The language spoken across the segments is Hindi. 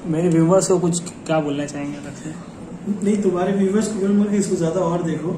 मेरे व्यूवर्स को कुछ क्या बोलना चाहेंगे अलग से? नहीं, तुम्हारे व्यूवर्स को बोलूंगा कि इसको ज्यादा और देखो।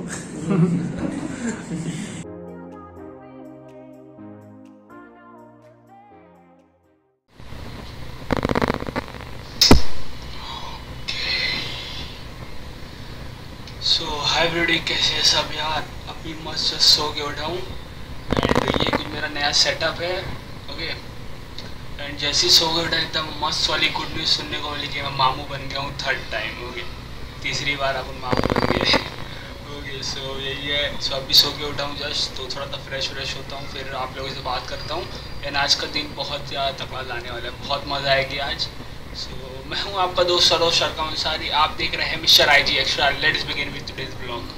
सो हाय ब्रोडी, कैसे हैं सब यार? अभी मस्त सो के उठा हूँ एंड ये कुछ मेरा नया सेटअप है। ओके, एंड जैसे ही सो के उठा एकदम मस्त वाली गुड न्यूज़ सुनने को मिली कि मैं मामू बन गया हूँ 3rd टाइम। ओके, तीसरी बार अपन मामू बन गए। ओके, सो यही है। सो अभी सो के उठा हूँ जस्ट, तो थोड़ा सा फ्रेश होता हूँ, फिर आप लोगों से बात करता हूँ। एंड आज का दिन बहुत ज़्यादा थकान लाने वाला है, बहुत मज़ा आएगी आज। सो मैं हूँ आपका दोस्त सरोज शर्मा अंसारी, आप देख रहे हैं mister IG extra. Let's begin with today's blog.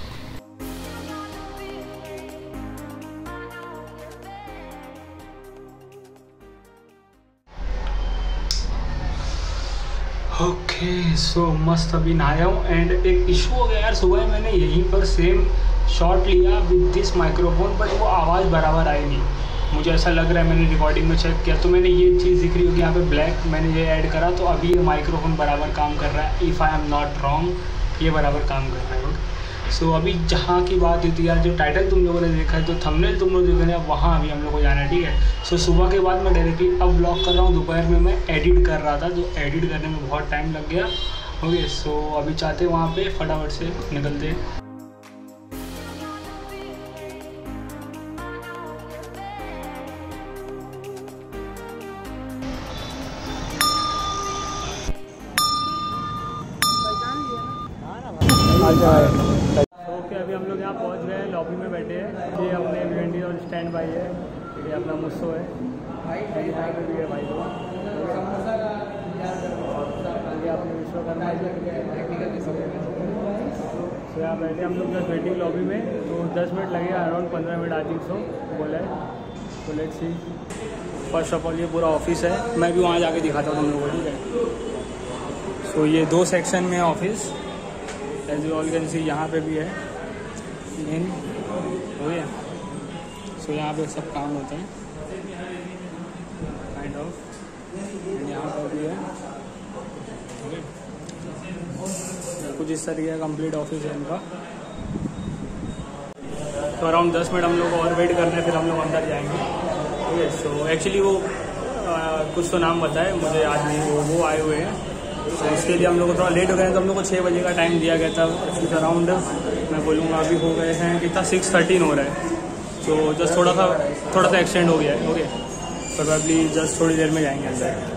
Okay, so मस्त अभी नहाया हूँ एंड एक इशू हो गया यार। सुबह मैंने यहीं पर सेम शॉट लिया विद दिस माइक्रोफोन, बट वो आवाज़ बराबर आई नहीं। मुझे ऐसा लग रहा है, मैंने रिकॉर्डिंग में चेक किया तो मैंने ये चीज़ दिख रही होगी यहाँ पे ब्लैक, मैंने ये ऐड करा तो अभी ये माइक्रोफोन बराबर काम कर रहा है। If I am not wrong, ये बराबर काम कर रहा है। सो अभी जहाँ की बात हुई थी यार, जो टाइटल तुम लोगों ने देखा है, तो थंबनेल तुम लोग देख रहे हैं, वहाँ अभी हम लोग को जाना है, ठीक है। सो सुबह के बाद मैं डायरेक्टली अब ब्लॉग कर रहा हूँ। दोपहर में मैं एडिट कर रहा था, तो एडिट करने में बहुत टाइम लग गया। ओके, सो अभी चाहते वहाँ पे फटाफट से निकलते। ओके, अभी हम लोग यहाँ पहुँच गए हैं, लॉबी में बैठे हैं। ये अपने भिवंडी और स्टैंड बाई है, ये अपना मुस्सो है, यहाँ पे भी है भाई लोग। ये अपने विश्वकर्मा तो यहाँ बैठे हम लोग जस्ट वेटिंग लॉबी में। तो 10 मिनट लगेगा, around 15 minute I think so बोला है। तो let's see. First of all ये पूरा ऑफिस है, मैं भी वहाँ जाके दिखाता हूँ तुम लोगों को, ठीक है। सो ये 2 सेक्शन में है office, as you all can see. यहाँ पे भी है मेन, हो गया। सो यहाँ पे सब काम होते हैं काइंड ऑफ, यहाँ पर भी है। ओके, कुछ इस तरीके का कंप्लीट ऑफिस है इनका। तो अराउंड 10 मिनट हम लोग और वेट करना है, फिर हम लोग अंदर जाएंगे। ओके, सो एक्चुअली वो कुछ तो नाम बताए मुझे आज नहीं, वो आए हुए हैं, तो इसके लिए हम लोग को थोड़ा लेट हो गए हैं। तो हम लोग को 6 बजे का टाइम दिया गया था, कुछ अराउंड मैं बोलूँगा अभी हो गए हैं कितना 6:13 हो रहा है। तो जस्ट थोड़ा सा एक्सटेंड हो गया है। ओके, प्रोबेबली जस्ट थोड़ी देर में जाएंगे अंदर।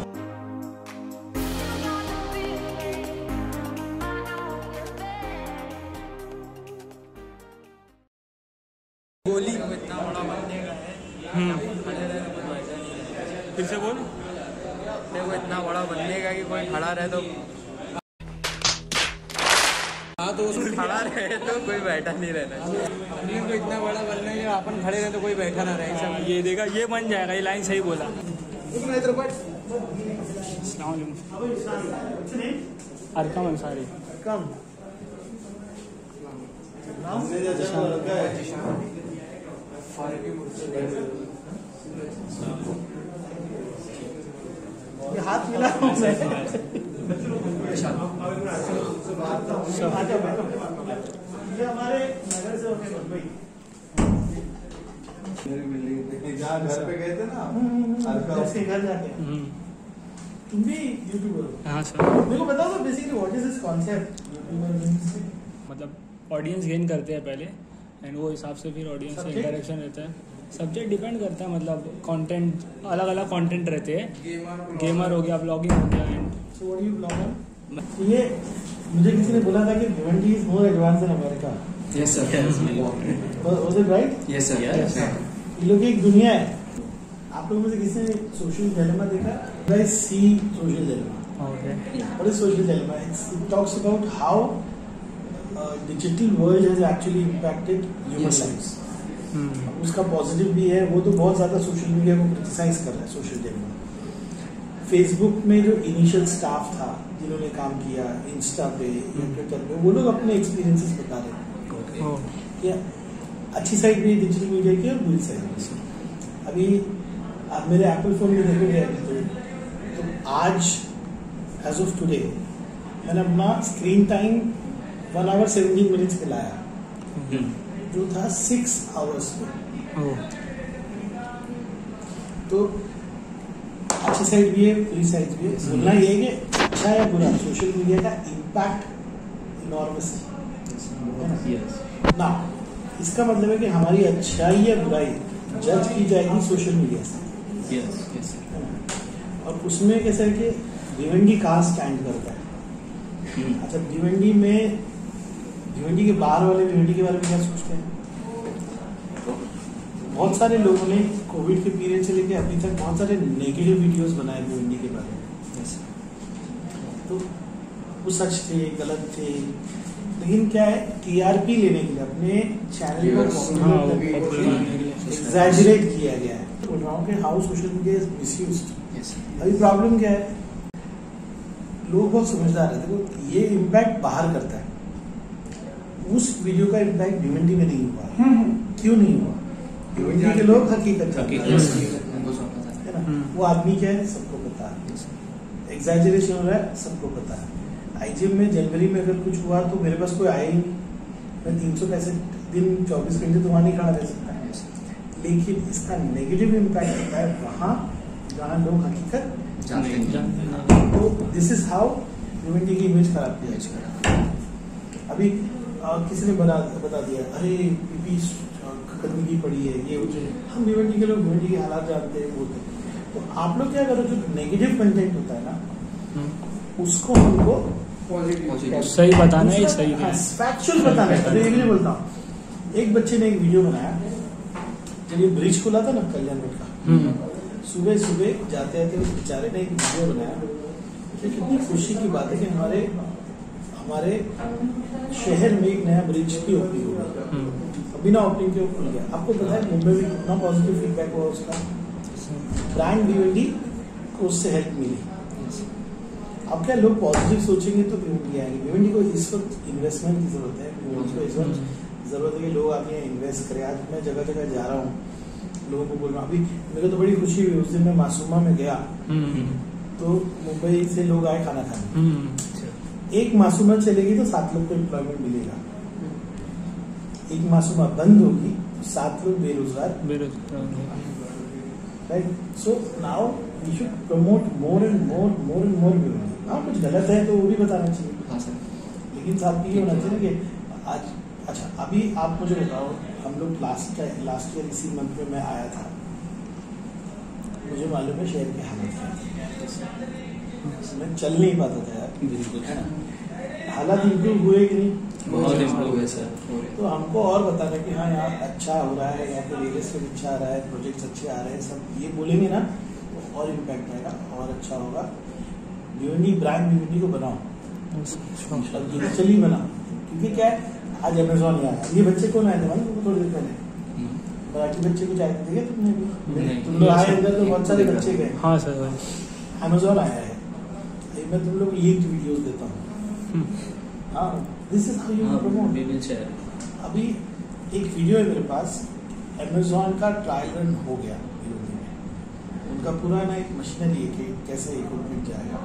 गोली इतना बड़ा बनने का है, फिर से बोल। देखो इतना बड़ा बनने का कि कोई खड़ा रहे तो, हाँ तो उसमें खड़ा रहे तो कोई बैठा नहीं रहना। तो इतना बड़ा बनने का अपन खड़े रहे तो कोई बैठा ना रहे। हाँ, ये देखा, ये बन जाएगा, ये लाइन सही बोला। अरकम अंसारी। ये हाथ मिला ये हमारे नगर से होके मुंबई घर पे गए थे ना, घर जाके। तुम भी यूट्यूबर हो? हाँ सर। मेरे को बताओ तो basically what is this concept? मतलब ऑडियंस गेन करते हैं पहले, एंड वो हिसाब से फिर ऑडियंस से इंटरेक्शन रहता है। सब्जेक्ट डिपेंड करता है, मतलब कंटेंट अलग अलग कंटेंट रहते हैं। गेमर हो गया, ब्लॉगिंग हो गया। And so what you blogger? ये मुझे किसी ने बोला था कि Bhiwandi is more advance than America. Yes sir. Was it right? Yes sir. ये लोग एक दुनिया है। आप लोगों में से किसी ने सोशल डिलेमा देखा? Guys see social dilemma. Okay, what is social dilemma? It talks about how digital world has actually impacted human lives. उसका पॉजिटिव भी है, वो तो बहुत ज्यादा सोशल मीडिया को क्रिटिसाइज कर रहा है। सोशल डिलेमा फेसबुक में जो इनिशियल स्टाफ था जिन्होंने काम किया, इंस्टा पे, ट्विटर पे, वो लोग अपने एक्सपीरियंसेस बता रहे हैं कि अच्छी साइड भी डिजिटल मीडिया की और बुरी साइड भी। अभी आप मेरे एप्पल फोन में देखोगे तो आज एज ऑफ टुडे मैंने अपना स्क्रीन टाइम 1 hour 17 minutes पे लाया, जो था 6 hours पे। तो अच्छी साइड भी है, बुरी साइड भी है। बोलना ये है कि अच्छा या बुरा, सोशल मीडिया का इम्पैक्ट इनॉर्मस है ना। इसका मतलब है कि हमारी अच्छाई या बुराई जज की जाएगी सोशल मीडिया से। और उसमें कैसा है कि भिवंडी कहाँ स्टैंड करता है। अच्छा, भिवंडी में, भिवंडी के बाहर वाले भिवंडी के बारे में क्या सोचते हैं? तो बहुत सारे लोगों ने कोविड के पीरियड से लेकर अभी तक बहुत सारे नेगेटिव वीडियोस बनाए भिवंडी के बारे में। तो वो सच थे, गलत थे, लेकिन क्या है, टीआरपी लेने के लिए अपने चैनल को एग्जैजरेट किया गया है। बोल रहा हूँ कि how social media is misused. अभी प्रॉब्लम क्या है, लोग बहुत समझदार है। देखो, ये इम्पैक्ट बाहर करता है, उस वीडियो का इम्पैक्ट भिवंडी में नहीं हुआ। क्यों नहीं हुआ? भिवंडी के लोग हकीकत जानते हैं, है ना। वो आदमी क्या है सबको पता है, एग्जैजरेशन हो रहा है सबको पता है। आईजीएम में जनवरी में अगर कुछ हुआ तो मेरे पास कोई आया ही नहीं, मैं 365 दिन 24 घंटे तो वहाँ नहीं खड़ा रह सकता है। लेकिन इसका नेगेटिव इम्पैक्ट होता है वहाँ जहाँ लोग हकीकत जानते हैं। तो दिस इज हाउ भिवंडी की इमेज खराब किया। अभी किसी ने बता दिया, अरे पीपी गंदगी पड़ी है, ये हम भिवंडी के लोग भिवंडी के हालात जानते हैं, बोलते हैं। तो आप लोग क्या करो, जो नेगेटिव कंटेंट होता है ना, उसको हमको सही बताना है, सही फैक्चुअल बताना है। अरे ये बोलता हूँ, एक बच्चे ने एक वीडियो बनाया जब ये ब्रिज खुला था ना कल्याण रोड का, सुबह सुबह जाते जाते उस बेचारे ने एक वीडियो बनाया। तो कितनी खुशी की बात है कि हमारे शहर में एक नया ब्रिज की ओपनिंग हो गई, बिना ओपनिंग के खुल गया। आपको पता है मुंबई में कितना पॉजिटिव फीडबैक हुआ उसका, ब्रांड भिवंडी को उससे हेल्प मिली। अब क्या लोग पॉजिटिव सोचेंगे तो भिवंडी आएंगे। भिवंडी को इस वक्त इन्वेस्टमेंट की जरूरत है, भिवंडी को इस वक्त जरूरत है कि लोग आके इन्वेस्ट करें। आज मैं जगह जगह जा रहा हूँ, लोगों को बोल रहा हूँ। अभी मेरे को तो बड़ी खुशी हुई, उस दिन मैं मासूमा में गया तो मुंबई से लोग आए खाना खाने। एक मासूमा चलेगी तो 7 लोग को एम्प्लॉयमेंट मिलेगा, एक मासूमा बंद होगी तो 7 लोग बेरोजगार। Right, so now we should promote more and more Bhiwandi. हाँ, कुछ गलत है तो वो भी बताना चाहिए। हाँ सर, लेकिन साथ में ये होना चाहिए कि आज, अच्छा अभी आप मुझे बताओ, हम लोग लास्ट ईयर इसी मंथ में मैं आया था, मुझे मालूम है शहर के हालत क्या थे, मैं चल नहीं पाता था यार। बिल्कुल, हालात इम्प्रूव हुए कि नहीं? बहुत इम्प्रूव है सर। तो हमको और बताना कि हाँ यहाँ अच्छा हो रहा है, यहाँ पे रियल एस्टेट अच्छा आ रहा है, प्रोजेक्ट्स अच्छे आ रहे हैं, सब ये बोलेंगे ना तो और इम्पैक्ट आएगा और अच्छा होगा। भिवंडी ब्रांड भिवंडी को बनाओ और डिजिटली बनाओ, क्योंकि क्या है, आज अमेजोन आया। ये बच्चे कौन आए थे मालूम? थोड़ी देर पहले मराठी बच्चे कुछ आए थे, तुमने भी? तुम आए इधर तो बहुत सारे बच्चे गए। हाँ सर, अमेजोन आया है, मैं तुम लोग लीक्ड वीडियोस देता हूँ। हाँ, this is how you promote. अभी एक वीडियो है मेरे पास, अमेजोन का ट्रायल रन हो गया भिवंडी में। उनका पूरा ना एक मशीनरी है कि कैसे इक्विपमेंट जाएगा।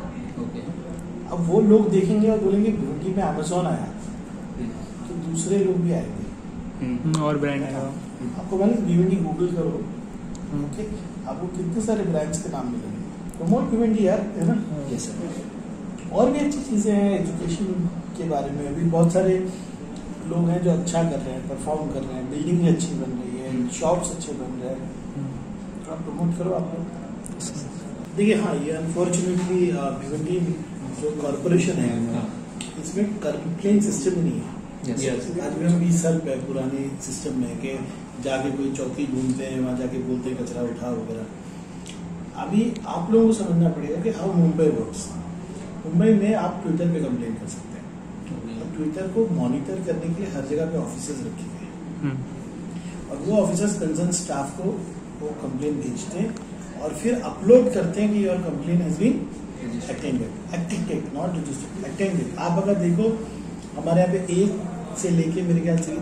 अब वो लोग देखेंगे और बोलेंगे भिवंडी में अमेजोन आया, तो दूसरे लोग भी आएंगे और ब्रांड आएगा। आपको मैंने भिवंडी गूगल करो, ओके, आपको कितने सारे ब्रांड्स के नाम मिलेंगे। प्रमोट भिवंडी यार, है ना। Yes sir. और भी अच्छी चीज़ें हैं एजुकेशन के बारे में। अभी बहुत सारे लोग हैं जो अच्छा कर रहे हैं, परफॉर्म कर रहे हैं, बिल्डिंग अच्छी बन रही है, शॉप्स अच्छे बन रहे हैं, थोड़ा प्रमोट करो आप लोग। देखिए हाँ, ये अनफॉर्चुनेटली भिवंडी जो कॉरपोरेशन है इसमें कंप्लेन सिस्टम नहीं है। आज भी हम 20 साल पुराने सिस्टम में कि जाके कोई चौकी ढूंढते हैं, वहाँ जाके बोलते हैं कचरा उठा वगैरह। अभी आप लोगों को समझना पड़ेगा कि हाउ मुंबई वर्क्स। मुंबई में आप ट्विटर पे कंप्लेन कर सकते हैं, और ट्विटर को मॉनिटर करने के लिए हर जगह पे ऑफिसर्स रखे गए हैं, और वो ऑफिसर्स कंसर्न स्टाफ को वो कंप्लेन भेजते हैं और फिर अपलोड करते हैं कि your complain has been attended, not registered, attended. आप अगर देखो हमारे यहाँ पे ए से लेके मेरे ख्याल से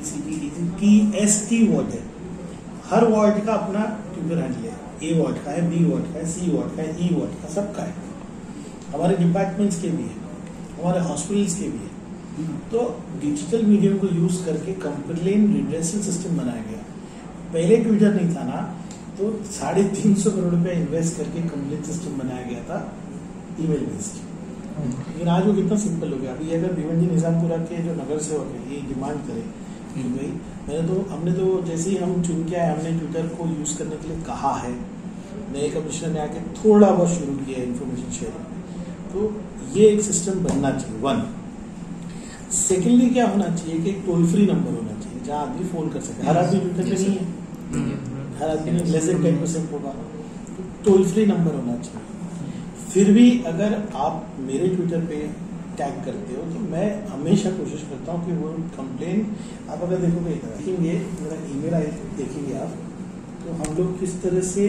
ABCD वार्ड है, हर वार्ड का अपना ट्विटर हैंडल है। ए वार्ड का है, बी वार्ड का है, सी वार्ड का है, ई वार्ड का, सबका है। हमारे डिपार्टमेंट्स के भी है, हमारे हॉस्पिटल्स के भी है। तो डिजिटल मीडियम को यूज करके कंप्लेन रिड्रेसल सिस्टम बनाया गया। पहले ट्विटर नहीं था ना, तो 350 करोड़ रुपया इन्वेस्ट करके कंप्लेन सिस्टम बनाया गया था ईमेल बेस्ड। लेकिन आज वो कितना सिंपल हो गया। अभी अगर भिवंडी निजामपुरा के जो नगर सेवक है ये डिमांड करे कि भाई हमने तो जैसे ही हम चुन के आए, हमने ट्विटर को यूज करने के लिए कहा है, नए कमिश्नर ने आके थोड़ा बहुत शुरू किया है इन्फॉर्मेशन शेयरिंग, तो ये एक सिस्टम बनना चाहिए। 1 सेकेंडली क्या होना चाहिए कि एक टोल फ्री नंबर होना चाहिए जहाँ आदमी फोन कर सके। हर आदमी ट्विटर पे नहीं है, हर आदमी लेस देन 10% होगा, तो टोल फ्री नंबर होना चाहिए। फिर भी अगर आप मेरे ट्विटर पे टैग करते हो तो मैं हमेशा कोशिश करता हूँ कि वो कंप्लेन आप अगर देखोगे, देखेंगे मेरा ईमेल आई देखेंगे आप, तो हम लोग किस तरह से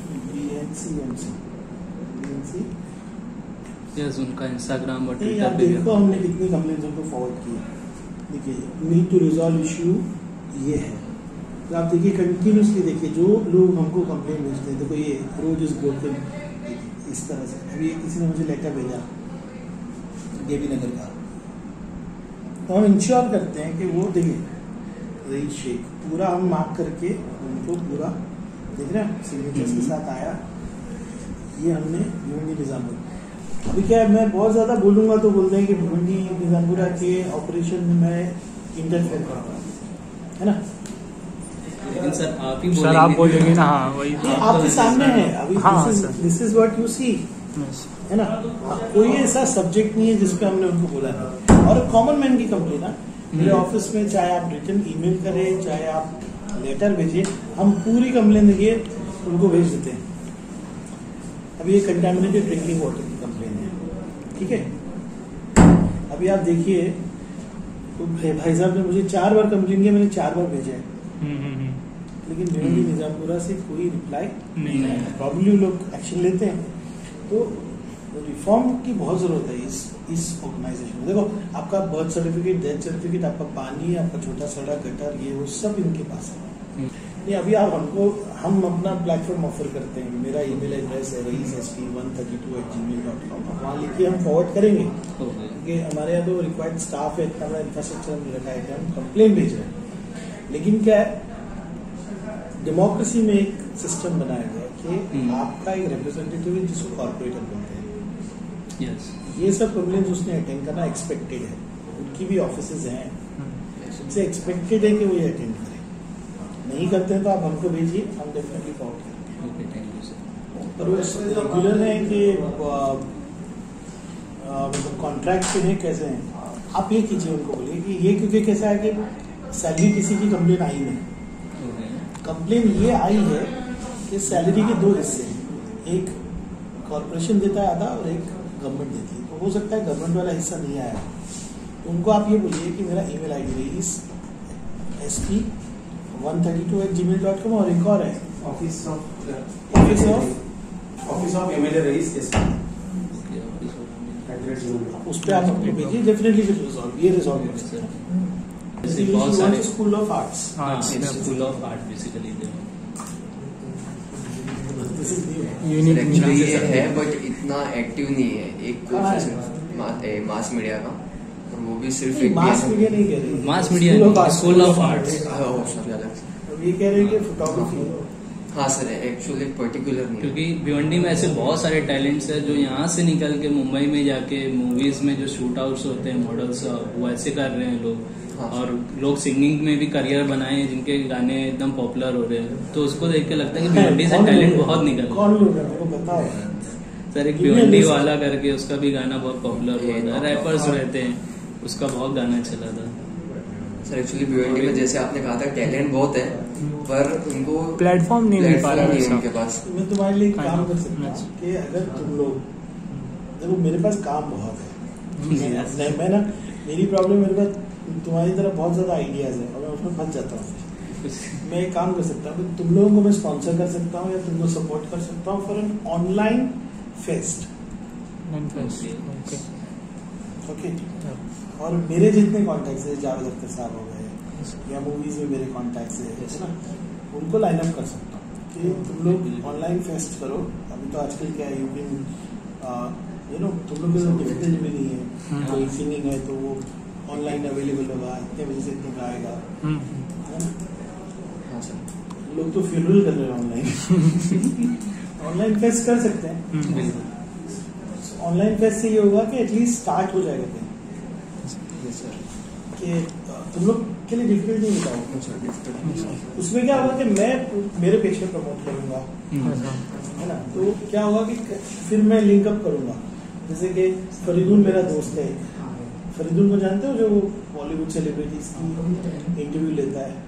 यस उनका इंस्टाग्राम और आप ट्विटर पे देखो हमने कितनी कंप्लेंट्स उनको फॉरवर्ड की। देखिए नीड टू रिजॉल्व इश्यू ये है, तो आप देखिए कंटिन्यूसली देखिए जो लोग हमको कंप्लेंट भेजते हैं। देखो ये रोज इज ब्रोकन, इस तरह से। अभी किसी ने मुझे लेटर भेजा देवी नगर का, तो हम इंश्योर करते हैं कि वो देखिए रईस शेख पूरा हम मार्क करके उनको पूरा देख रहे हैं सिग्नेचर्स के साथ आया। ये हमने भिवंडी निजामपुर। अभी क्या है, मैं बहुत ज्यादा बोलूंगा तो बोलते हैं कि भिवंडी निजामपुरा के ऑपरेशन में मैं इंटरफेयर कर रहा हूँ, है ना। लेकिन सर आप ही सर आप बोलेंगे ना, हाँ वही आपके सामने है अभी। हाँ, this is what you see, है ना। कोई ऐसा सब्जेक्ट नहीं है जिसपे हमने उनको बोला नहीं। और कॉमन मैन की कंप्लेन है मेरे ऑफिस में, चाहे आप रिटर्न ईमेल करें चाहे आप लेटर भेजिए, हम पूरी कंप्लेन देखिए उनको भेज देते हैं। अभी ये कंटामिनेटेड ड्रिंकिंग वाटर की कंप्लेन है, ठीक है। अभी आप देखिए तो भाई साहब ने मुझे 4 बार कंप्लेन किया, मैंने 4 बार भेजा है, लेकिन भिवंडी निजामपुरा से कोई रिप्लाई नहीं है। प्रॉब्लली लोग एक्शन लेते हैं। तो रिफॉर्म की बहुत जरूरत है इस ऑर्गेनाइजेशन में। देखो आपका बर्थ सर्टिफिकेट, डेथ सर्टिफिकेट, आपका पानी, आपका छोटा सड़क गटर, ये वो सब इनके पास है। नहीं अभी आप हम अपना प्लेटफॉर्म ऑफर करते हैं। मेरा ईमेल एड्रेस है raisSP132@gmail.com, वहाँ लिखिए, हम फॉरवर्ड करेंगे क्योंकि हमारे यहाँ तो रिक्वायर्ड स्टाफ है, इतना बड़ा इंफ्रास्ट्रक्चर हमने रखा है कि हम कंप्लेन भेज रहे हैं। लेकिन क्या है, डेमोक्रेसी में एक सिस्टम बनाया गया कि आपका एक रिप्रेजेंटेटिव है जिसको कॉर्पोरेटर बोलते हैं। यस ये सब कंप्लेंट्स उसने अटेंड करना एक्सपेक्टेड है, उनकी भी ऑफिसेज हैं, उनसे एक्सपेक्टेड है कि वो ये अटेंड करें। नहीं करते हैं तो आप हमको भेजिए, हम डेफिनेटली फॉरवर्ड करेंगे। Okay, thank you sir. पर वो रेगुलर है कि मतलब कॉन्ट्रैक्ट पे है, कैसे हैं आप ये कीजिए, उनको बोलिए कि ये क्योंकि कैसा है कि सैलरी किसी की कंप्लेन आई नहीं। कंप्लेन ये आई है कि सैलरी के 2 हिस्से हैं, एक कॉर्पोरेशन देता है आधा और एक गवर्नमेंट देती है। तो हो सकता है गवर्नमेंट वाला हिस्सा नहीं आया, तो उनको आप ये बोलिए कि मेरा ईमेल आईडी रईस SP132@gmail.com और एक और है ऑफिस ऑफ एमएलए रईस उस पर आप अपने भेजिए, डेफिनेटली विल रिजॉल्व, ये रिजॉल्व कर सकते हैं। School of arts, school of art basically actually ये है बट इतना एक्टिव नहीं है। एक कोर्स है सिर्फ मास मीडिया का, और वो भी सिर्फ एक मास मीडिया नहीं कह रही, mass media school of arts. Sorry अलग से ये कह रहे हैं कि फोटोग्राफी। हाँ सर, एक्चुअली पर्टिकुलर नहीं, क्योंकि भिवंडी में ऐसे बहुत सारे टैलेंट्स है जो यहाँ से निकल के मुंबई में जाके मूवीज में जो शूट आउट्स होते हैं मॉडल्स, वो ऐसे कर रहे हैं लोग। हाँ। और लोग सिंगिंग में भी करियर बनाए हैं जिनके गाने एकदम पॉपुलर हो रहे हैं, तो उसको देख के लगता है कि भिवंडी से टैलेंट बहुत निकल रहा है। कौन लोग हैं, बताओ सर एक भिवंडी वाला करके उसका भी गाना बहुत पॉपुलर हुआ था, रैपर्स रहते हैं, उसका बहुत गाना चला था। सर एक्चुअली भिवंडी में जैसे आपने कहा था टैलेंट बहुत है, पर उनको प्लेटफॉर्म नहीं मिल पा रहा है उनके पास। मैं तुम्हारे लिए काम कर सकता हूँ कि अगर तुम लोग, देखो मेरे पास काम बहुत है, मैं ना मेरी प्रॉब्लम, मेरे पास तुम्हारी तरह बहुत ज्यादा आइडियाज है और मैं उसमें फंस जाता हूँ। मैं एक काम कर सकता हूँ, तुम लोगों को मैं स्पॉन्सर कर सकता हूँ या तुमको सपोर्ट कर सकता हूँ for an online fest. Okay, और मेरे जितने कॉन्टैक्ट्स है, जावेद अख्तर साहब हो गए या मूवीज में मेरे कॉन्टैक्ट्स है ना, उनको लाइन अप कर सकता हूँ कि तुम लोग ऑनलाइन फेस्ट करो। अभी तो आजकल क्या है, यू कैन तुम लोग को डिफिकल्ट भी नहीं है, कोई सिंगिंग है तो वो ऑनलाइन अवेलेबल होगा, इतने बजे से इतने का आएगा, है ना? हाँ सर। लोग तो फ्यूनरल कर रहे हैं ऑनलाइन। ऑनलाइन फेस्ट कर सकते हैं। ऑनलाइन फेस्ट से ये होगा कि एटलीस्ट स्टार्ट हो जाएगा कहीं। Yes sir. कि तुम लोग के लिए डिफिकल्ट नहीं बताओ। उसमें क्या होगा कि मैं मेरे पेज पे प्रमोट करूंगा, है ना? तो क्या होगा कि फिर मैं लिंकअप करूंगा। जैसे कि फरीदून मेरा दोस्त है, फरीदून को जानते हो, जो बॉलीवुड सेलिब्रिटीज की इंटरव्यू लेता है।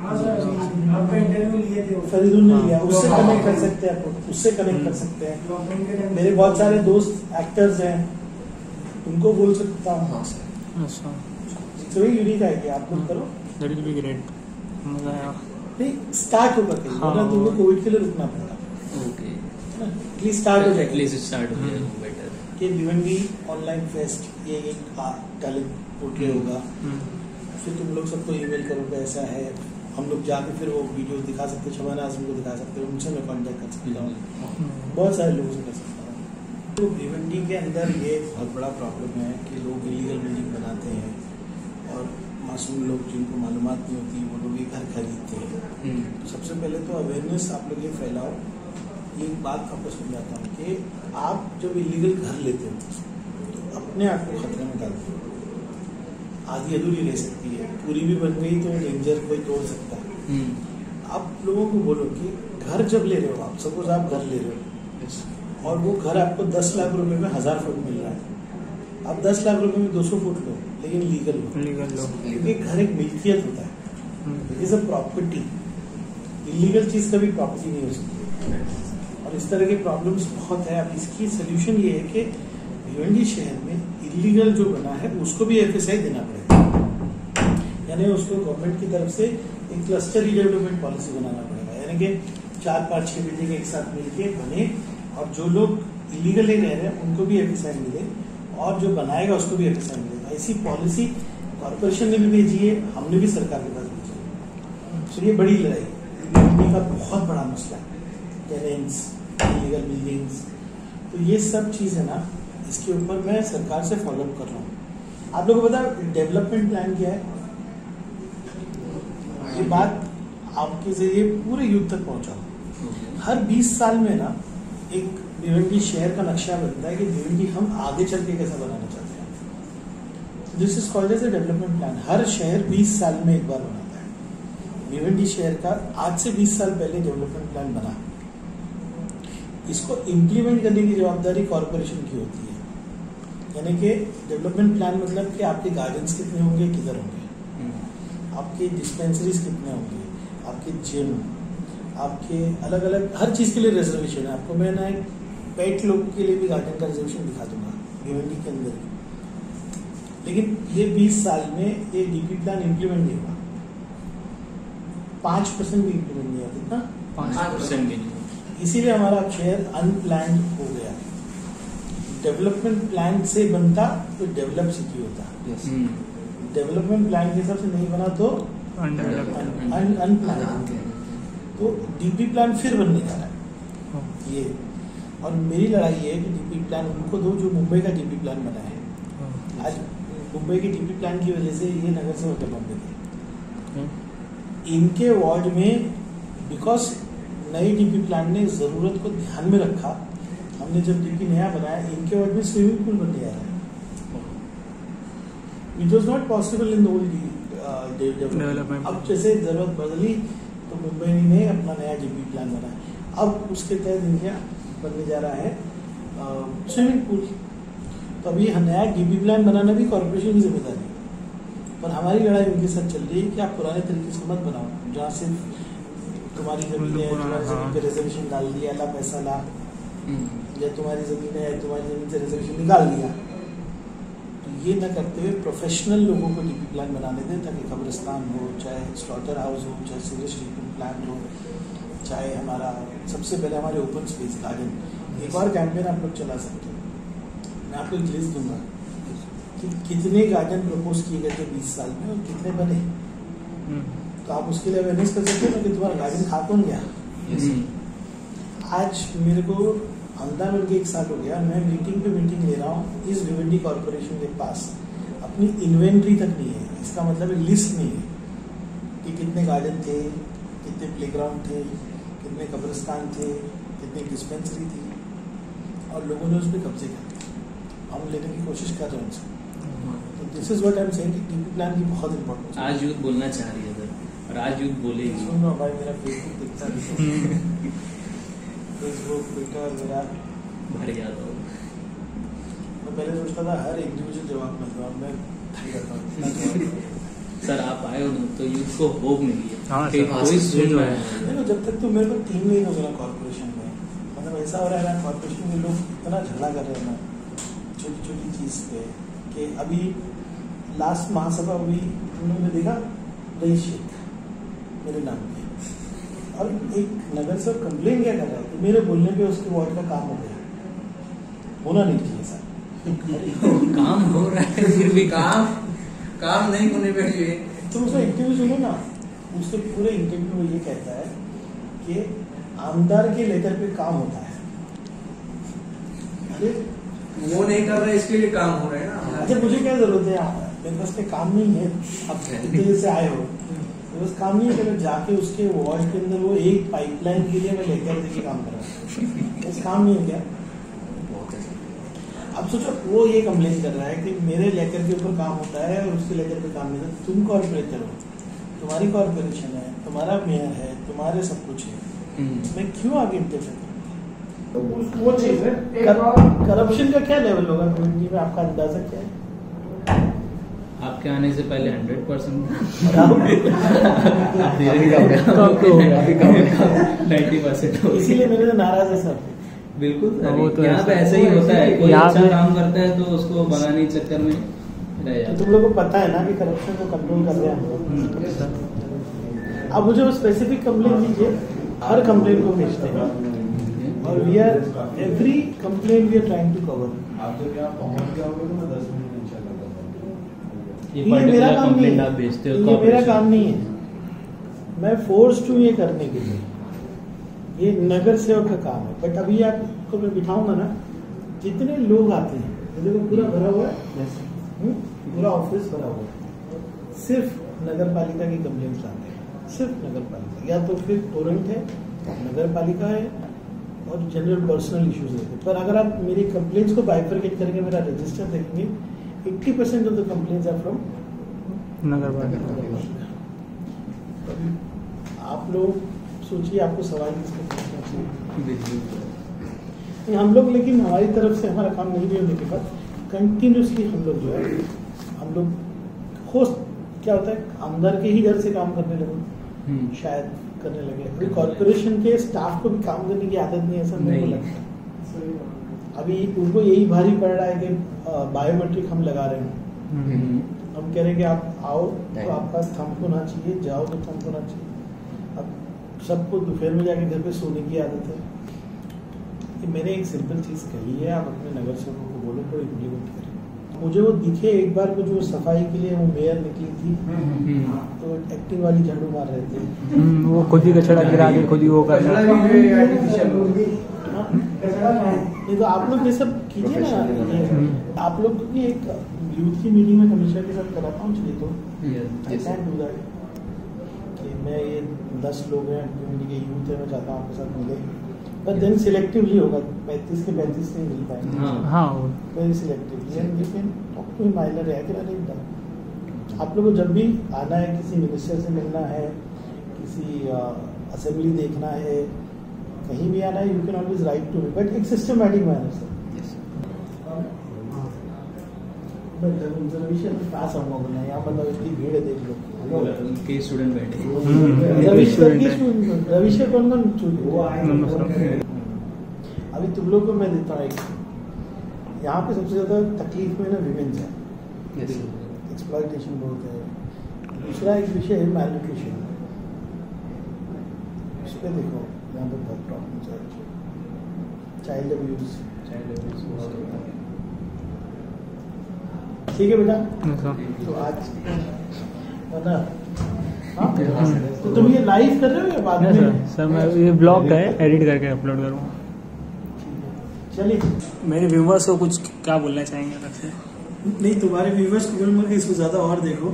आपका इंटरव्यू लिए थे, फरीदून ने लिया, उससे कनेक्ट कर सकते हैं, आपको उससे कनेक्ट कर सकते हैं। मेरे बहुत सारे दोस्त एक्टर्स हैं, उनको बोल सकता हूँ। हाँ सर। तो ये यूनिक है कि आप लोग करो, दैट विल बी ग्रेट, मजा आया। नहीं स्टार्ट होगा कहीं, वरना तुमको कोविड के लिए रुकना पड़ेगा। ओके, प्लीज स्टार्ट हो जाए, एटलीस्ट स्टार्ट हो जाए बेटर। कि भिवंडी ऑनलाइन फेस्ट ये एक टैलेंट पोर्ट्रे होगा। फिर तुम लोग सबको ईमेल करोगे ऐसा है, हम लोग जाके फिर वो वीडियो दिखा सकते, शबाना आजमी को दिखा सकते, उनसे मैं कॉन्टेक्ट कर सकता हूँ, बहुत सारे लोगों से कर सकता हूँ। तो भिवंडी के अंदर ये बहुत बड़ा प्रॉब्लम है कि लोग इलीगल बिल्डिंग बनाते हैं और मासूम लोग जिनको मालूमात नहीं होती वो लोग ये घर खरीदते हैं। तो सबसे पहले तो अवेयरनेस आप लोग ये फैलाओ। ये एक बात आपको समझाता हूँ कि आप जब इलीगल घर लेते हो तो अपने आप को खतरे में डालते हो। आधी अधूरी रह सकती है, पूरी भी बन गई तो डेंजर कोई तोड़ सकता है। आप लोगों को बोलो कि घर जब ले रहे हो, आप सपोज आप घर ले रहे हो और वो घर आपको 10 लाख रुपए में 1000 फुट मिल रहा है, आप 10 लाख रुपए में 200 फुट लो, लेकिन लीगल लो, क्योंकि घर एक मिल्कियत होता है, it is a property. Illegal चीज कभी प्रॉपर्टी नहीं हो सकती। और इस तरह के प्रॉब्लम्स बहुत है। अब इसकी सोल्यूशन ये है कि भिवंडी शहर में इलीगल जो बना है उसको भी FSI देना पड़ेगा, यानी उसको गवर्नमेंट की तरफ से एक क्लस्टर रिडेवलपमेंट पॉलिसी बनाना पड़ेगा, यानी कि 4-5-6 बिल्डिंग एक साथ मिलके बने और जो लोग इलीगली रह रहे हैं उनको भी FSI मिले और जो बनाएगा उसको भी FSI मिलेगा। ऐसी पॉलिसी कॉर्पोरेशन ने भी भेजी है, हमने भी सरकार के पास भेजी है। तो ये बड़ी लड़ाई भिवंडी का बहुत बड़ा मसला है, टेनेंट्स, इलीगल बिल्डिंग्स। तो ये सब चीज़ है ना, इसके ऊपर मैं सरकार से फॉलोअप कर रहा हूँ। आप लोगों को पता डेवलपमेंट प्लान क्या है? ये बात आपके जरिए पूरे युद्ध तक पहुंचाओ। हर 20 साल में ना एक भिवंडी शहर का नक्शा बनता है कि भिवंडी हम आगे चल के कैसा बनाना चाहते हैं। This is called as a development plan. हर शहर 20 साल में एक बार बनाता है। भिवंडी शहर का आज से 20 साल पहले डेवलपमेंट प्लान बना। इसको इम्प्लीमेंट करने की जवाबदारी कॉर्पोरेशन की होती है। यानी कि डेवलपमेंट प्लान मतलब कि आपके गार्डन्स कितने होंगे, किधर होंगे, आपके डिस्पेंसरीज कितने होंगे, आपके जिम, आपके अलग अलग हर चीज़ के लिए रिजर्वेशन है। आपको मैं ना एक पेट लोगों के लिए भी गार्डन का रिजर्वेशन दिखा दूंगा भिवंडी के अंदर। लेकिन ये 20 साल में ये DP प्लान इम्प्लीमेंट नहीं हुआ, 5% भी इम्प्लीमेंट नहीं हुआ। कितना? 5% भी नहीं। इसीलिए हमारा शहर अनप्लान्ड हो गया। डेवलपमेंट प्लान से बनता तो डेवलप सिटी होता। डेवलपमेंट प्लान के हिसाब से नहीं बना तो अनप्लान्ड। तो DP प्लान फिर बनने जा रहा है ये। और मेरी लड़ाई ये है कि DP प्लान उनको दो जो मुंबई का DP प्लान बना है। आज मुंबई के DP प्लान की वजह से ये नगर से होकर बॉम्बे थे। इनके वार्ड में बिकॉज नई DP प्लान ने जरूरत को ध्यान में रखा, हमने जब DP नया बनाया, इनके वार्ड में स्विमिंग पूल बनने जा रहा है। It was not possible in the old development. अब जैसे जरूरत बदली तो मुंबई ने अपना नया DP प्लान बनाया। अब उसके तहत इनका बनने जा रहा है स्विमिंग पूल। तो अभी नया DP प्लान बनाना भी कॉर्पोरेशन की जिम्मेदारी है। पर हमारी लड़ाई उनके साथ चल रही है कि आप पुराने तरीके से मत बनाओ, जहाँ सिर्फ तुम्हारी जमीन है, तुम्हारी जमीन पे रिजर्वेशन डाल दिया, ला पैसा ला, या तुम्हारी जमीन है, तुम्हारी जमीन से रिजर्वेशन निकाल दिया। तो ये न करते हुए प्रोफेशनल लोगों को DP प्लान बनाने दें, ताकि कब्रिस्तान हो, चाहे स्लॉटर हाउस हो, चाहे सीरियस ट्रीटमेंट प्लांट हो, चाहे हमारा सबसे पहले हमारे ओपन स्पेस गार्डन। एक और कैंपेन आप लोग चला सकते हो। मैं आपको एक लिस्ट दूंगा कि कितने गार्डन प्रपोज किए गए थे 20 साल में और कितने बने। तो आप उसके लिए अवेयरनेस कर सकते हो ना कि तुम्हारा गार्डन खा कौन गया। आज मेरे को आमदा मिलके 1 साल हो गया, मैं मीटिंग पे मीटिंग ले रहा हूँ इस भिवंडी कॉर्पोरेशन के पास, अपनी इन्वेंट्री तक नहीं है। इसका मतलब लिस्ट नहीं है कि कितने गार्डन थे, कितने प्लेग्राउंड थे, कितने कब्रिस्तान थे, कितनी डिस्पेंसरी थी, और लोगों ने उस पर कब्जे कर दिए। हम लेने की कोशिश कर रहे हैं उनसे। तो this is what I am saying कि टीपी प्लान की बहुत इंपॉर्टेंस है। आज यूथ बोलना चाह रही है सर, और आज यूथ बोलेगी। सुनो भाई, मेरा फेसबुक दिखता है, फेसबुक ट्विटर मेरा भर गया तो मैं पहले सोचता था हर इंडिविजुअल जवाब में जवाब मैं करता हूँ। सर आप आए हो ना तो यूथ को होप मिली है। हाँ, कि सर, कोई सुन रहा है। देखो, जब तक तो मेरे को टीम नहीं हो रहा कॉर्पोरेशन में, मतलब ऐसा हो रहा है ना कॉर्पोरेशन में लोग इतना झगड़ा कर रहे हैं ना छोटी छोटी चीज़ पे, कि अभी लास्ट महासभा हुई, उन्होंने देखा रईस शेख मेरे नाम पे, और एक नगर से कंप्लेन क्या कर रहा है कि मेरे बोलने पे उसके वार्ड का काम हो गया, होना नहीं चाहिए सर। काम हो रहा है फिर भी काम नहीं होने पे ये तुम उसका इंटरव्यू सुनो ना, उसके पूरे इंटरव्यू में ये कहता है कि आमदार के लेकर पे काम होता है। अरे वो नहीं कर रहे, इसके लिए काम हो रहा है ना। अच्छा, मुझे क्या जरूरत है, मेरे पास पे काम नहीं है, अब दिल्ली से आए हो, मेरे पास काम नहीं है कि मैं जाके उसके वार्ड के अंदर वो एक पाइपलाइन के लिए मैं लेकर देके काम कर रहा हूँ, बस काम नहीं है क्या? अब सोचो, वो ये कंप्लेन कर रहा है कि मेरे लेकर के ऊपर काम होता है और उसके लेकर पे काम नहीं होता। तुम कॉर्पोरेटर हो, तुम्हारी कॉर्पोरेशन है, तुम्हारा मेयर है, तुम्हारे सब कुछ है, मैं क्यों आगे इंटरफेयर करूँ? वो चीज है। करप्शन का क्या लेवल होगा कम्युनिटी में, आपका अंदाजा क्या है? आपके आने से पहले 100% इसीलिए मेरे से नाराज है सर। बिल्कुल वो तो यहाँ पे ऐसा- ऐसा ही होता है, कोई यहाँ अच्छा पे- काम करता है तो उसको भगाने के चक्कर में रह तो जाता तुम लोग को पता है ना कि करप्शन को कंट्रोल कर रहे हैं। अब मुझे वो स्पेसिफिक कंप्लेन दीजिए, हर कंप्लेन को भेजते हैं, और we are every complain we are trying to cover. आप जब यहाँ पहुँच जाओगे तो मैं 10 मिनट में इंशाल्लाह करता ये ये मेरा पर्टिकुलर काम नहीं कंप्लेंट है, आप भेजते हो ये मेरा corporation काम नहीं है, मैं फोर्स हूँ ये करने के लिए, ये नगर सेवक का काम है। बट अभी आपको मैं बिठाऊंगा ना, जितने लोग आते हैं, ये देखो पूरा भरा हुआ है, पूरा ऑफिस भरा हुआ है, सिर्फ नगर पालिका की कंप्लेंट लाते हैं, सिर्फ नगर पालिका, या तो फिर टोरेंट है, नगर पालिका है, और जनरल पर्सनल इश्यूज रहते हैं। पर अगर आप मेरी कंप्लेंट्स को बाइफरकेट करके मेरा रजिस्टर देखेंगे, 80% of the complaints are from nagar palika. आप लोग सोचिए, आपको सवाल किसको पूछना चाहिए? बिल्कुल। हम लोग, लेकिन हमारी तरफ से हमारा काम नहीं भी होने के बाद कंटिन्यूसली हम लोग जो है, हम लोग हो क्या होता है, आमदार के ही घर से काम करने लगे, शायद करने लगे। अभी कॉर्पोरेशन के स्टाफ को भी काम करने की आदत नहीं है, ऐसा मेरे को नहीं। लगता है। अभी उनको यही भारी पड़ रहा है कि बायोमेट्रिक हम लगा रहे हैं, हम कह रहे हैं कि आप आओ तो आपका थंब होना चाहिए, जाओ तो थंब होना चाहिए। अब सबको दोपहर में जाके घर पे सोने की आदत है। कि मैंने एक सिंपल चीज़ कही है, आप अपने नगर सेवकों को बोलो तो इम्प्लीमेंट करें। मुझे वो दिखे एक बार को जो सफाई के लिए वो मेयर निकली थी, तो एक्टिंग वाली झाड़ू मार रहे थे, वो खुद ही कचरा गिरा के खुद ही वो कर रहा है। नहीं तो आप लोग ये सब कीजिए ना, ये आप लोग की एक यूथ की मीटिंग में कमिश्नर के साथ कराता हूँ, चलिए तो I can't do that। कि मैं ये 10 लोग हैं, कम्युनिटी के यूथ है, मैं चाहता हूँ आपके साथ मिले, पर देन सिलेक्टिवली होगा, 35 के 35 नहीं मिल पाएंगे, हाँ very selectively, and you can talk to him आइलर है कि नहीं डन। आप लोगों को जब भी आना है, किसी मिनिस्टर से मिलना है, किसी असेंबली देखना है, कहीं भी आना है, you can always write to me, but एक सिस्टमैटिक मैनर से। रविशर पास आऊंगा बोलना, यहाँ मतलब इतनी भीड़ है, देख लो। के स्टूडेंट बैठे रविशर कौन कौन चुन, अभी तुम लोग को मैं देता हूँ एक, यहाँ पे सबसे ज्यादा तकलीफ में ना विमेंस है, एक्सप्लॉयटेशन बहुत है। दूसरा एक विषय है मैलन्यूट्रिशन, उस पर देखो यहाँ पर बहुत प्रॉब्लम है, चाइल्ड अब्यूज। ठीक है बेटा, तो आज है ना, हाँ? तो तुम ये लाइव कर रहे हो या बाद में? सर मैं ये ब्लॉग है, एडिट करके अपलोड करूँगा। ठीक है। चलिए, मेरे व्यूवर्स को कुछ क्या बोलना चाहेंगे अलग से? नहीं, तुम्हारे व्यूवर्स को बोलूंगा कि इसको ज्यादा और देखो।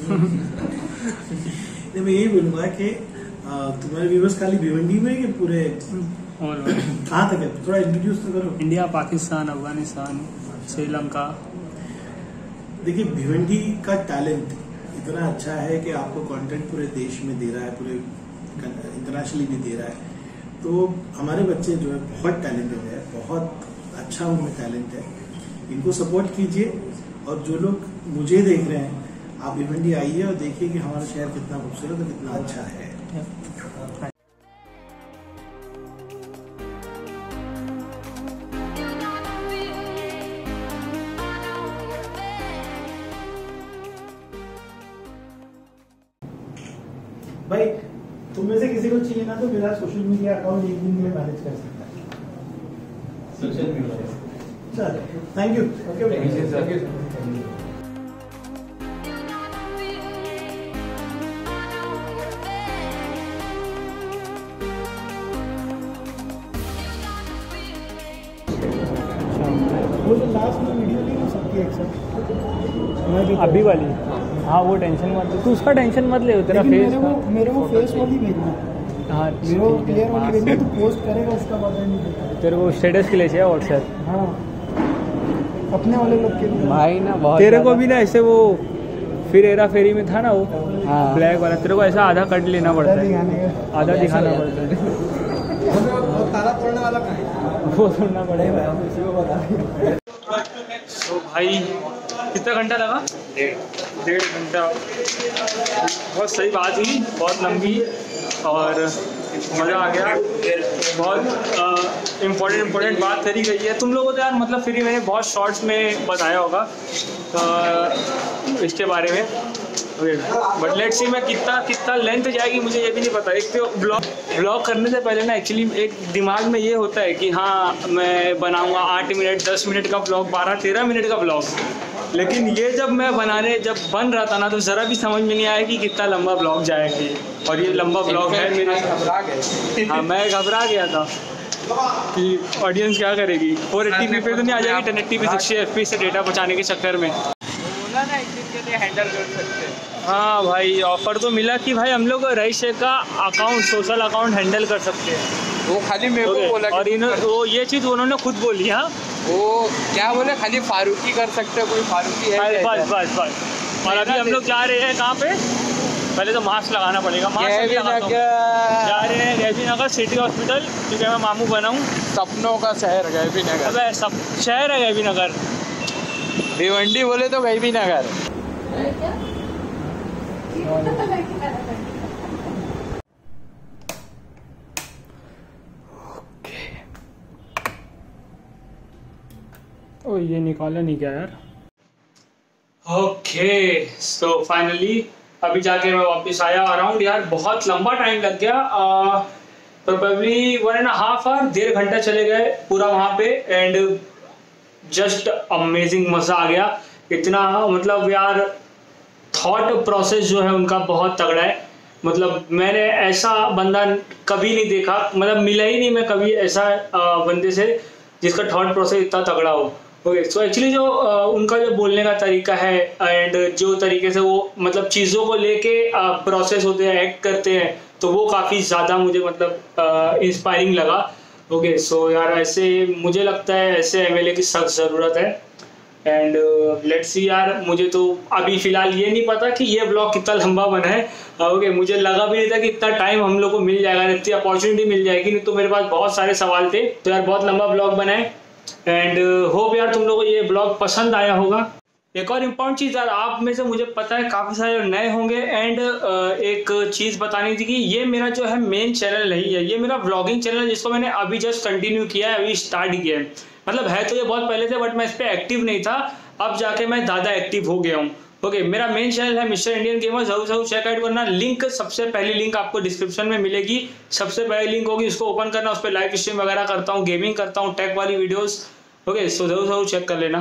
नहीं, मैं यही बोलूंगा कि तुम्हारे व्यूवर्स खाली भिवंडी में कि पूरे और कहाँ तक है? थोड़ा इंट्रोड्यूस तो करो। इंडिया, पाकिस्तान, अफगानिस्तान, श्रीलंका। देखिए, भिवंडी का टैलेंट इतना अच्छा है कि आपको कंटेंट पूरे देश में दे रहा है, पूरे इंटरनेशनली भी दे रहा है। तो हमारे बच्चे जो है बहुत टैलेंटेड है, बहुत अच्छा उनमें टैलेंट है। इनको सपोर्ट कीजिए, और जो लोग मुझे देख रहे हैं, आप भिवंडी आइए और देखिए कि हमारा शहर कितना खूबसूरत और कितना अच्छा है। भाई, तुम में से किसी को चाहिए ना तो मेरा सोशल मीडिया अकाउंट एक दिन के लिए मैनेज कर सकता है। Social media. चलो, थैंक यू। ओके, वो जो लास्ट में वीडियो नहीं हो सकती एक्सेप्ट अभी वाली? हाँ, वो टेंशन मत ले, तू उसका टेंशन मत ले, तेरा फेस मेरे को फेस वाली भेजना। हाँ, मेरे को क्लियर वाली भेजना, तू पोस्ट करेगा उसका पता नहीं देता। तेरे को स्टेटस के लिए चाहिए व्हाट्सएप? हाँ, अपने वाले लोग के लिए भाई ना बहुत तेरे को भी ना ऐसे वो फिर हेरा फेरी में था ना वो हाँ। ब्लैक वाला, तेरे को ऐसा आधा कट लेना पड़ता है, आधा दिखाना पड़ता है। ताला तोड़ने वाला कहाँ है? वो सुनना पड़ेगा। तो भाई कितना घंटा लगा? 1.5 घंटा। बहुत सही बात हुई, बहुत लंबी, और मज़ा आ गया। बहुत इम्पोर्टेंट बात करी गई है। तुम लोगों को यार मतलब फिर मैंने बहुत शॉर्ट्स में बताया होगा इसके बारे में, बट लेट्स सी मैं कितना लेंथ जाएगी मुझे ये भी नहीं पता। एक तो ब्लॉग करने से पहले ना एक्चुअली एक दिमाग में ये होता है कि हाँ मैं बनाऊंगा 8 मिनट 10 मिनट का ब्लॉग, 12-13 मिनट का ब्लॉग, लेकिन ये जब बन रहा था ना तो ज़रा भी समझ में नहीं आया कि कितना लंबा ब्लॉग जाएगा। और ये लंबा ब्लॉग है मेरे, हाँ मैं घबरा गया था कि ऑडियंस क्या करेगी। 480p पे तो नहीं आ जाएगी, 1080p 60 fps से डेटा बचाने के चक्कर में। बोला ना एक दिन के लिए हैंडल कर सकते हैं। हाँ भाई, ऑफर तो मिला कि भाई हम लोग रईस का अकाउंट, सोशल अकाउंट हैंडल कर सकते हैं। वो खाली मेरे को बोला और वो ये चीज़ उन्होंने खुद बोली। हाँ, वो क्या बोले, खाली फारूकी कर सकते हैं, कोई फारूकी है? बस। और अभी हम लोग जा रहे हैं कहाँ पे? पहले तो मास्क लगाना पड़ेगा। मास्क जा रहे हैं गैबी नगर सिटी हॉस्पिटल, क्योंकि मैं मामू बना हूँ। सपनों का शहर गैबी नगर। अबे सब शहर है गैबी नगर। भिवंडी बोले तो गैबी नगर। ओ ये निकाला नहीं क्या यार? ओके, सो फाइनली अभी जाके मैं वापस आया अराउंड, यार बहुत लंबा टाइम लग गया, प्रोबेबली 1.5 आवर, 1.5 घंटा चले गए पूरा वहाँ पे, एंड जस्ट अमेजिंग, मज़ा आ गया इतना। मतलब यार थॉट प्रोसेस जो है उनका बहुत तगड़ा है। मतलब मैंने ऐसा बंदा कभी नहीं देखा, मतलब मिला ही नहीं मैं कभी ऐसा बंदे से जिसका थॉट प्रोसेस इतना तगड़ा हो। ओके, सो एक्चुअली जो उनका जो बोलने का तरीका है एंड जो तरीके से वो मतलब चीज़ों को लेके प्रोसेस होते हैं, एक्ट करते हैं, तो वो काफ़ी ज़्यादा मुझे मतलब इंस्पायरिंग लगा। ओके, सो यार ऐसे मुझे लगता है ऐसे एमएलए की सख्त ज़रूरत है। एंड लेट्स सी यार, मुझे तो अभी फ़िलहाल ये नहीं पता कि ये ब्लॉग कितना लंबा बना है। ओके, मुझे लगा भी नहीं था कि इतना टाइम हम लोग को मिल जाएगा, इतनी अपॉर्चुनिटी मिल जाएगी, नहीं तो मेरे पास बहुत सारे सवाल थे। तो यार बहुत लंबा ब्लॉग बना है, एंड होप यार तुम लोगों को ये ब्लॉग पसंद आया होगा। एक और इम्पॉर्टेंट चीज़ यार, आप में से मुझे पता है काफ़ी सारे नए होंगे, एंड एक चीज़ बतानी थी कि ये मेरा जो है मेन चैनल नहीं है, ये मेरा व्लॉगिंग चैनल है जिसको मैंने अभी जस्ट कंटिन्यू किया है, अभी स्टार्ट किया है। मतलब है तो ये बहुत पहले से, बट मैं इस पर एक्टिव नहीं था, अब जाके मैं ज़्यादा एक्टिव हो गया हूँ। ओके, मेरा मेन चैनल है मिस्टर इंडियन गेमर, जरूर चेकआउट करना। लिंक सबसे पहली लिंक आपको डिस्क्रिप्शन में मिलेगी, सबसे पहली लिंक होगी, उसको ओपन करना, उस पर लाइव स्ट्रीम वगैरह करता हूँ, गेमिंग करता हूँ, टेक वाली वीडियोस। ओके, सो जरूर चेक कर लेना।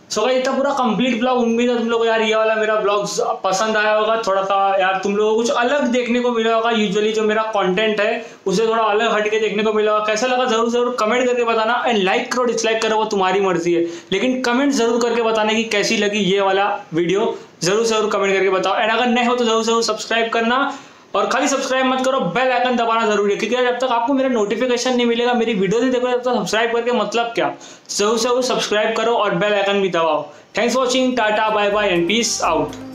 सो भाई इतना पूरा कंप्लीट ब्लॉग, उम्मीद है तुम लोगों को यार ये वाला मेरा ब्लॉग पसंद आया होगा। थोड़ा सा यार तुम लोगों को कुछ अलग देखने को मिला होगा, यूजुअली जो मेरा कंटेंट है उसे थोड़ा अलग हटके देखने को मिला होगा। कैसा लगा जरूर कमेंट करके बताना, एंड लाइक करो डिसलाइक करो वो तुम्हारी मर्जी है, लेकिन कमेंट जरूर करके बताना कि कैसी लगी ये वाला वीडियो, जरूर कमेंट करके बताओ। एंड अगर नए हो तो जरूर सब्सक्राइब करना, और खाली सब्सक्राइब मत करो, बेल आइकन दबाना जरूरी है, क्योंकि जब तक आपको मेरा नोटिफिकेशन नहीं मिलेगा, मेरी वीडियो नहीं देखोगे, तब तक सब्सक्राइब करके मतलब क्या। जरूर सब्सक्राइब करो और बेल आइकन भी दबाओ। Thanks for watching, tata bye bye and peace out.